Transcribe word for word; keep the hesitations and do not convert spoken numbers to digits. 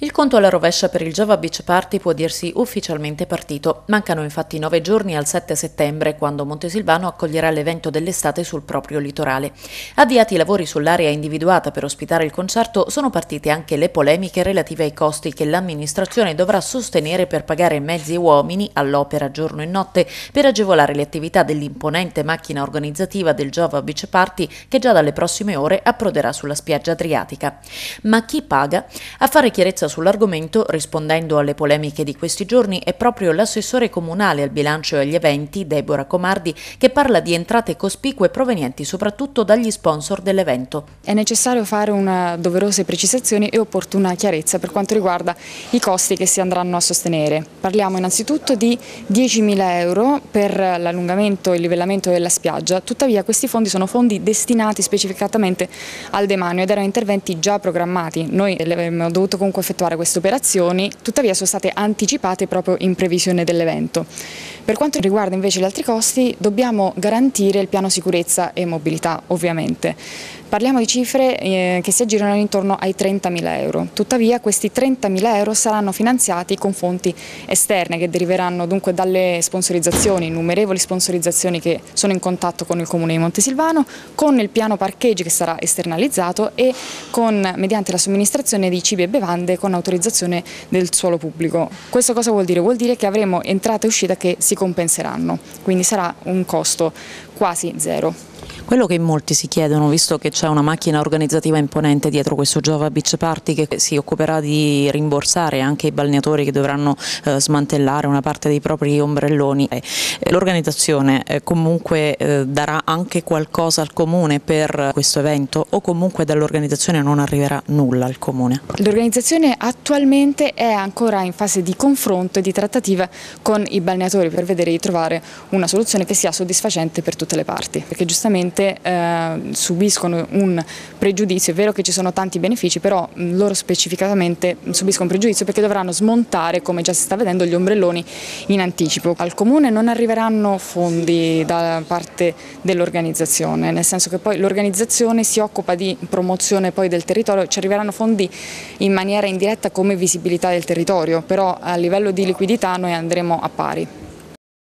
Il conto alla rovescia per il Java Beach Party può dirsi ufficialmente partito. Mancano infatti nove giorni al sette settembre, quando Montesilvano accoglierà l'evento dell'estate sul proprio litorale. Avviati i lavori sull'area individuata per ospitare il concerto, sono partite anche le polemiche relative ai costi che l'amministrazione dovrà sostenere per pagare mezzi e uomini all'opera giorno e notte per agevolare le attività dell'imponente macchina organizzativa del Java Beach Party, che già dalle prossime ore approderà sulla spiaggia adriatica. Ma chi paga? A fare chiarezza sull'argomento, rispondendo alle polemiche di questi giorni, è proprio l'assessore comunale al bilancio e agli eventi, Deborah Comardi, che parla di entrate cospicue provenienti soprattutto dagli sponsor dell'evento. È necessario fare una doverose precisazioni e opportuna chiarezza per quanto riguarda i costi che si andranno a sostenere. Parliamo innanzitutto di diecimila euro per l'allungamento e il livellamento della spiaggia, tuttavia questi fondi sono fondi destinati specificatamente al demanio ed erano interventi già programmati. Noi avremmo dovuto comunque effettuare queste operazioni, tuttavia sono state anticipate proprio in previsione dell'evento. Per quanto riguarda invece gli altri costi, dobbiamo garantire il piano sicurezza e mobilità, ovviamente. Parliamo di cifre eh, che si aggirano intorno ai trentamila euro, tuttavia questi trentamila euro saranno finanziati con fonti esterne che deriveranno dunque dalle sponsorizzazioni, innumerevoli sponsorizzazioni che sono in contatto con il Comune di Montesilvano, con il piano parcheggi che sarà esternalizzato e con, mediante la somministrazione di cibi e bevande con autorizzazione del suolo pubblico. Questo cosa vuol dire? Vuol dire che avremo entrata e uscita che si compenseranno, quindi sarà un costo quasi zero. Quello che in molti si chiedono, visto che c'è una macchina organizzativa imponente dietro questo Java Beach Party che si occuperà di rimborsare anche i balneatori che dovranno eh, smantellare una parte dei propri ombrelloni, eh, l'organizzazione eh, comunque eh, darà anche qualcosa al Comune per questo evento o comunque dall'organizzazione non arriverà nulla al Comune? L'organizzazione attualmente è ancora in fase di confronto e di trattativa con i balneatori per vedere di trovare una soluzione che sia soddisfacente per tutte le parti, perché giustamente Eh, subiscono un pregiudizio. È vero che ci sono tanti benefici, però mh, loro specificatamente subiscono un pregiudizio perché dovranno smontare, come già si sta vedendo, gli ombrelloni in anticipo. Al Comune non arriveranno fondi da parte dell'organizzazione, nel senso che poi l'organizzazione si occupa di promozione poi del territorio, ci arriveranno fondi in maniera indiretta come visibilità del territorio, però a livello di liquidità noi andremo a pari.